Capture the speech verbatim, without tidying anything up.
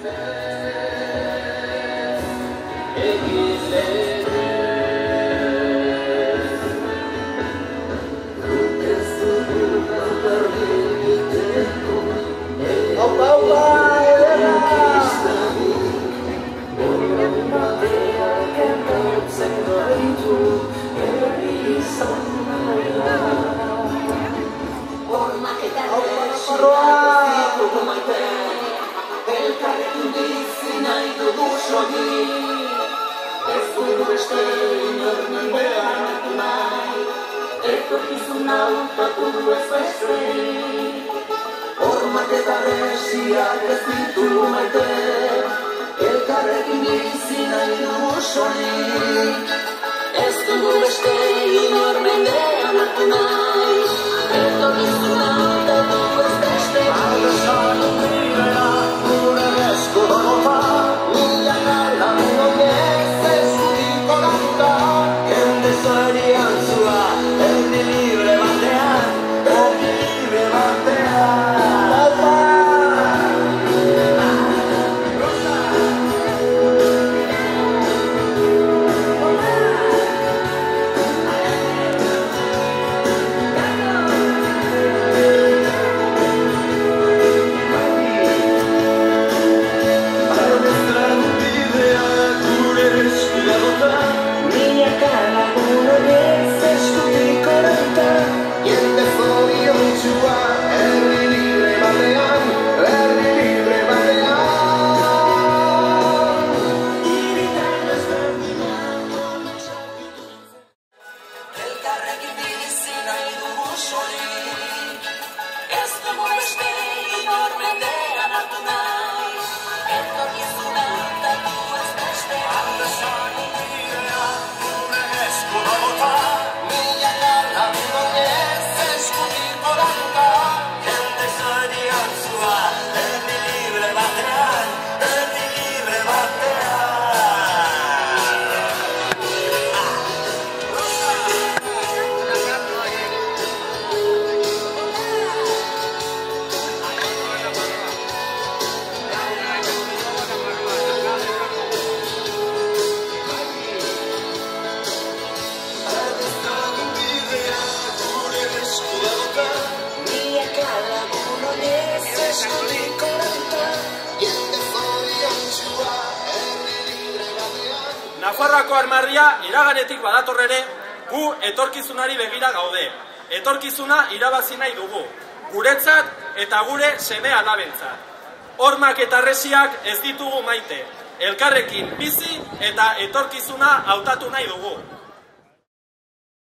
Elkarrekin bizi nahi dugu sogi, ez dugu beste inor mendean hartu nahi, etorkizuna hautatu ez beste. Hormak eta resiak ez ditugu maite, elkarrekin bizi nahi dugu sogi, ez dugu beste inor mendean hartu nahi, etorkizuna hautatu ez beste. Nafarroako armarria iraganetik badator ere, gu etorkizunari begira gaude. Etorkizuna irabazi nahi dugu, guretzat eta gure seme alabentzat. Hormak eta resiak ez ditugu maite, elkarrekin bizi eta etorkizuna hautatu nahi dugu.